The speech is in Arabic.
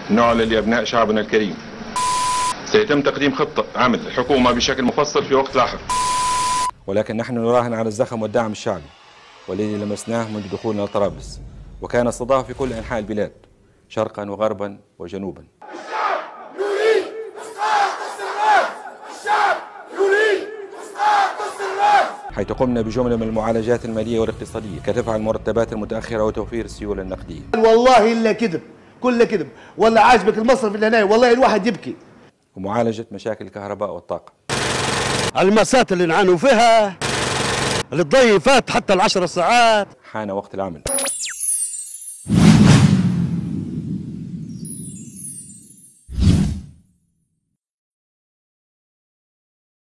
نعلن لأبناء شعبنا الكريم سيتم تقديم خطة عمل الحكومة بشكل مفصل في وقت لاحق، ولكن نحن نراهن على الزخم والدعم الشعبي والذي لمسناه منذ دخولنا لطرابلس، وكان استضافة في كل أنحاء البلاد شرقا وغربا وجنوبا. الشعب يريد إسقاط السراج، الشعب يريد إسقاط السراج، حيث قمنا بجملة من المعالجات المالية والاقتصادية كدفع المرتبات المتأخرة وتوفير السيولة النقدية. والله إلا كذب، كله كذب، والله عاجبك المصرف اللي هنا والله الواحد يبكي. ومعالجة مشاكل الكهرباء والطاقة. المسات اللي نعانوا فيها اللي تضيفات حتى ال10 ساعات. حان وقت العمل.